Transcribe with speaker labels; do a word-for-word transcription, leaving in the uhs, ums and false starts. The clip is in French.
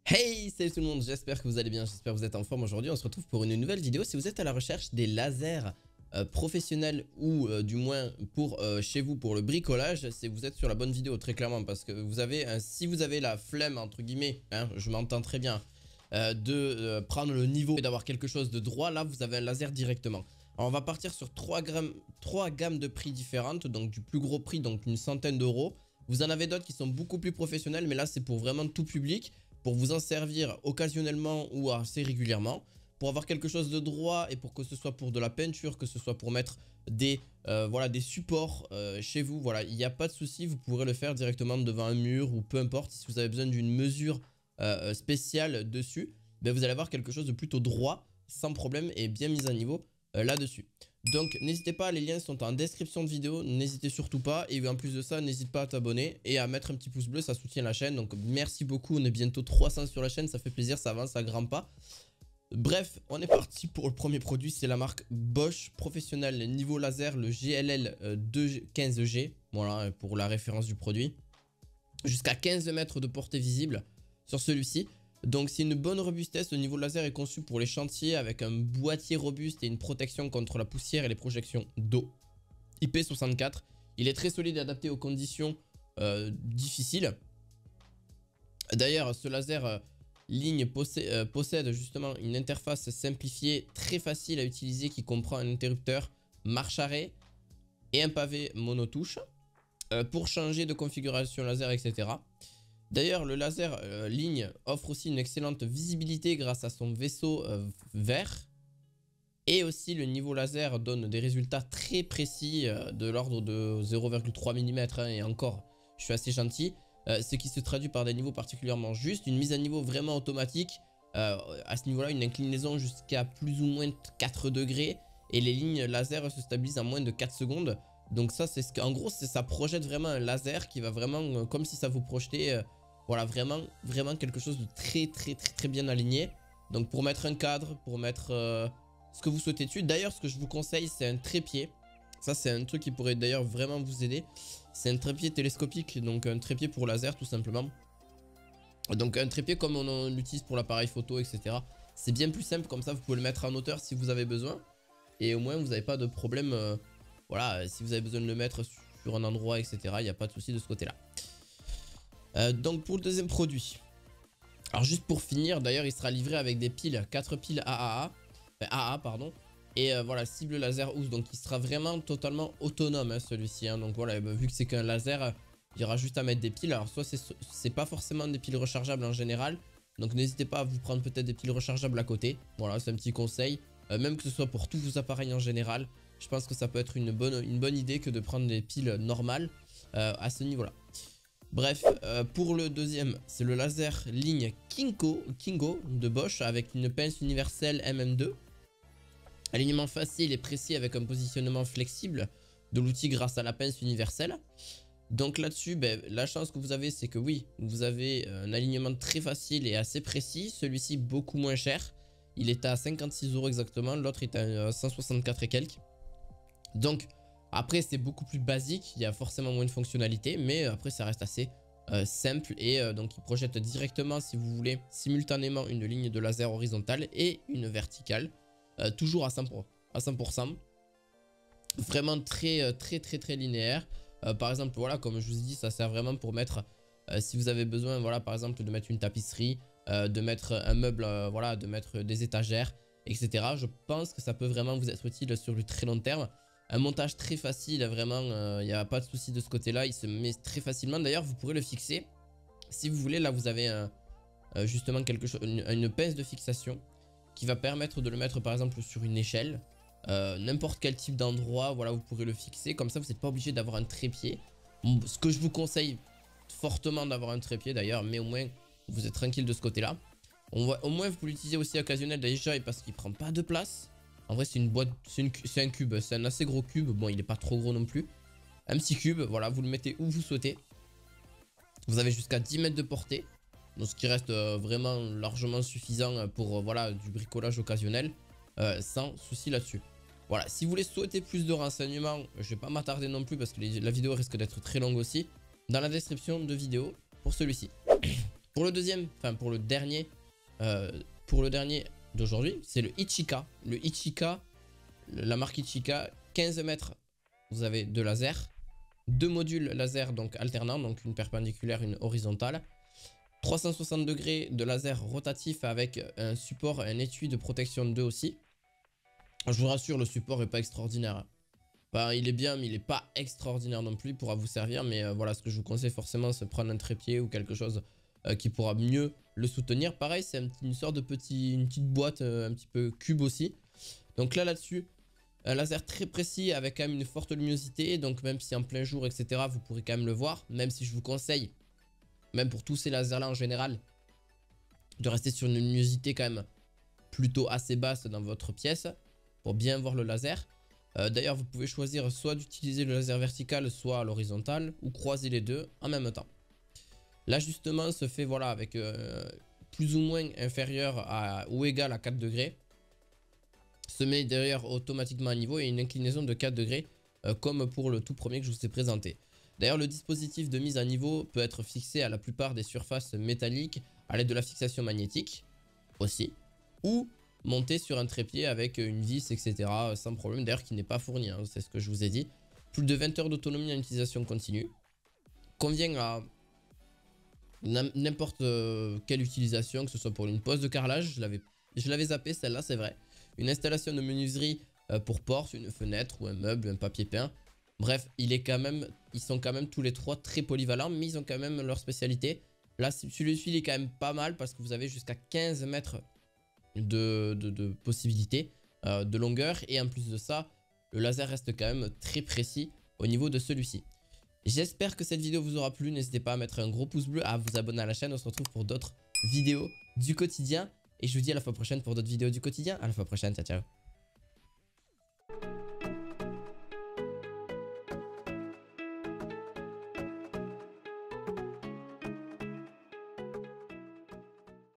Speaker 1: Hey, salut tout le monde, j'espère que vous allez bien, j'espère que vous êtes en forme aujourd'hui. On se retrouve pour une nouvelle vidéo. Si vous êtes à la recherche des lasers euh, professionnels ou euh, du moins pour euh, chez vous pour le bricolage, c'est vous êtes sur la bonne vidéo très clairement, parce que vous avez, euh, si vous avez la flemme entre guillemets, hein, je m'entends très bien, euh, de euh, prendre le niveau et d'avoir quelque chose de droit, là vous avez un laser directement. Alors on va partir sur trois gammes de prix différentes, donc du plus gros prix, donc une centaine d'euros. Vous en avez d'autres qui sont beaucoup plus professionnels, mais là c'est pour vraiment tout public, pour vous en servir occasionnellement ou assez régulièrement, pour avoir quelque chose de droit et pour que ce soit pour de la peinture, que ce soit pour mettre des, euh, voilà, des supports euh, chez vous. Voilà, il n'y a pas de souci, vous pourrez le faire directement devant un mur ou peu importe. Si vous avez besoin d'une mesure euh, spéciale dessus, ben vous allez avoir quelque chose de plutôt droit, sans problème et bien mis à niveau euh, là-dessus. Donc n'hésitez pas, les liens sont en description de vidéo, n'hésitez surtout pas. Et en plus de ça, n'hésite pas à t'abonner et à mettre un petit pouce bleu, ça soutient la chaîne. Donc merci beaucoup, on est bientôt trois cents sur la chaîne, ça fait plaisir, ça avance, ça grimpe pas. Bref, on est parti pour le premier produit, c'est la marque Bosch Professionnel niveau laser, le G L L deux quinze G. Voilà pour la référence du produit. Jusqu'à quinze mètres de portée visible sur celui-ci. Donc c'est une bonne robustesse, le niveau laser est conçu pour les chantiers avec un boîtier robuste et une protection contre la poussière et les projections d'eau. I P soixante-quatre, il est très solide et adapté aux conditions euh, difficiles. D'ailleurs ce laser euh, ligne possède, euh, possède justement une interface simplifiée très facile à utiliser qui comprend un interrupteur marche-arrêt et un pavé monotouche euh, pour changer de configuration laser, et cetera. D'ailleurs, le laser euh, ligne offre aussi une excellente visibilité grâce à son vaisseau euh, vert. Et aussi, le niveau laser donne des résultats très précis euh, de l'ordre de zéro virgule trois millimètres. Hein, et encore, je suis assez gentil. Euh, ce qui se traduit par des niveaux particulièrement justes. Une mise à niveau vraiment automatique. Euh, à ce niveau-là, une inclinaison jusqu'à plus ou moins quatre degrés. Et les lignes laser se stabilisent en moins de quatre secondes. Donc ça, c'est ce qu'en gros, ça projette vraiment un laser qui va vraiment, euh, comme si ça vous projetait... Euh, Voilà, vraiment, vraiment quelque chose de très, très, très, très bien aligné. Donc, pour mettre un cadre, pour mettre euh, ce que vous souhaitez dessus. D'ailleurs, ce que je vous conseille, c'est un trépied. Ça, c'est un truc qui pourrait d'ailleurs vraiment vous aider. C'est un trépied télescopique, donc un trépied pour laser, tout simplement. Donc, un trépied comme on l'utilise pour l'appareil photo, et cetera. C'est bien plus simple, comme ça, vous pouvez le mettre en hauteur si vous avez besoin. Et au moins, vous n'avez pas de problème. Euh, voilà, si vous avez besoin de le mettre sur un endroit, et cetera, il n'y a pas de souci de ce côté-là. Euh, donc pour le deuxième produit, alors juste pour finir, d'ailleurs il sera livré avec des piles, quatre piles A A A, enfin A A pardon, et euh, voilà, cible laser housse, donc il sera vraiment totalement autonome hein, celui-ci, hein. Donc voilà, bah, vu que c'est qu'un laser, il y aura juste à mettre des piles. Alors soit c'est pas forcément des piles rechargeables en général, donc n'hésitez pas à vous prendre peut-être des piles rechargeables à côté. Voilà, c'est un petit conseil, euh, même que ce soit pour tous vos appareils en général, je pense que ça peut être une bonne, une bonne idée que de prendre des piles normales euh, à ce niveau-là. Bref, euh, pour le deuxième, c'est le laser ligne Kinko, Kingo de Bosch avec une pince universelle M M deux. Alignement facile et précis avec un positionnement flexible de l'outil grâce à la pince universelle. Donc là-dessus, ben, la chance que vous avez, c'est que oui, vous avez un alignement très facile et assez précis. Celui-ci beaucoup moins cher. Il est à cinquante-six euros exactement, l'autre est à cent soixante-quatre et quelques. Donc... Après, c'est beaucoup plus basique, il y a forcément moins de fonctionnalités, mais après, ça reste assez euh, simple. Et euh, donc, il projette directement, si vous voulez, simultanément une ligne de laser horizontale et une verticale, euh, toujours à cent pour cent. Vraiment très, très, très, très linéaire. Euh, par exemple, voilà, comme je vous ai dit, ça sert vraiment pour mettre, euh, si vous avez besoin, voilà, par exemple, de mettre une tapisserie, euh, de mettre un meuble, euh, voilà, de mettre des étagères, et cetera. Je pense que ça peut vraiment vous être utile sur du très long terme. Un montage très facile, vraiment, il euh, n'y a pas de souci de ce côté-là, il se met très facilement. D'ailleurs, vous pourrez le fixer, si vous voulez, là vous avez un, euh, justement quelque chose, une, une pince de fixation qui va permettre de le mettre par exemple sur une échelle, euh, n'importe quel type d'endroit, voilà, vous pourrez le fixer, comme ça vous n'êtes pas obligé d'avoir un trépied. Ce que je vous conseille fortement d'avoir un trépied d'ailleurs, mais au moins vous êtes tranquille de ce côté-là. Au moins vous pouvez l'utiliser aussi occasionnel déjà parce qu'il prend pas de place. En vrai, c'est une boîte, c'est un cube, c'est un assez gros cube. Bon, il n'est pas trop gros non plus. Un petit cube, voilà, vous le mettez où vous souhaitez. Vous avez jusqu'à dix mètres de portée. Donc, ce qui reste euh, vraiment largement suffisant pour euh, voilà, du bricolage occasionnel. Euh, sans souci là-dessus. Voilà, si vous voulez souhaiter plus de renseignements, je ne vais pas m'attarder non plus parce que les, la vidéo risque d'être très longue aussi. Dans la description de vidéo pour celui-ci. Pour le deuxième, enfin pour le dernier, euh, pour le dernier d'aujourd'hui, c'est le Ichika. Le Ichika, la marque Ichika, quinze mètres, vous avez de laser. Deux modules laser donc alternants, donc une perpendiculaire, une horizontale. trois cent soixante degrés de laser rotatif avec un support, un étui de protection deux aussi. Je vous rassure, le support n'est pas extraordinaire. Enfin, il est bien, mais il n'est pas extraordinaire non plus, il pourra vous servir. Mais euh, voilà, ce que je vous conseille forcément, c'est prendre un trépied ou quelque chose euh, qui pourra mieux le soutenir. Pareil, c'est un, une sorte de petit, une petite boîte euh, un petit peu cube aussi. Donc là, là-dessus, un laser très précis avec quand même une forte luminosité. Donc même si en plein jour, et cetera, vous pourrez quand même le voir. Même si je vous conseille, même pour tous ces lasers-là en général, de rester sur une luminosité quand même plutôt assez basse dans votre pièce pour bien voir le laser. Euh, D'ailleurs, vous pouvez choisir soit d'utiliser le laser vertical, soit à l'horizontale, ou croiser les deux en même temps. L'ajustement se fait voilà, avec euh, plus ou moins inférieur à, ou égal à quatre degrés. Se met d'ailleurs automatiquement à niveau et une inclinaison de quatre degrés, euh, comme pour le tout premier que je vous ai présenté. D'ailleurs, le dispositif de mise à niveau peut être fixé à la plupart des surfaces métalliques à l'aide de la fixation magnétique aussi, ou monté sur un trépied avec une vis, et cetera sans problème, d'ailleurs qui n'est pas fourni, hein, c'est ce que je vous ai dit. Plus de vingt heures d'autonomie en utilisation continue. Convient à n'importe quelle utilisation, que ce soit pour une pose de carrelage, je l'avais zappé celle-là, c'est vrai. Une installation de menuiserie pour porte, une fenêtre ou un meuble, un papier peint. Bref, il est quand même, ils sont quand même tous les trois très polyvalents, mais ils ont quand même leur spécialité. Là, celui-ci, il est quand même pas mal parce que vous avez jusqu'à quinze mètres de, de, de possibilités euh, de longueur. Et en plus de ça, le laser reste quand même très précis au niveau de celui-ci. J'espère que cette vidéo vous aura plu. N'hésitez pas à mettre un gros pouce bleu, à vous abonner à la chaîne. On se retrouve pour d'autres vidéos du quotidien. Et je vous dis à la fois prochaine pour d'autres vidéos du quotidien. À la fois prochaine, ciao ciao.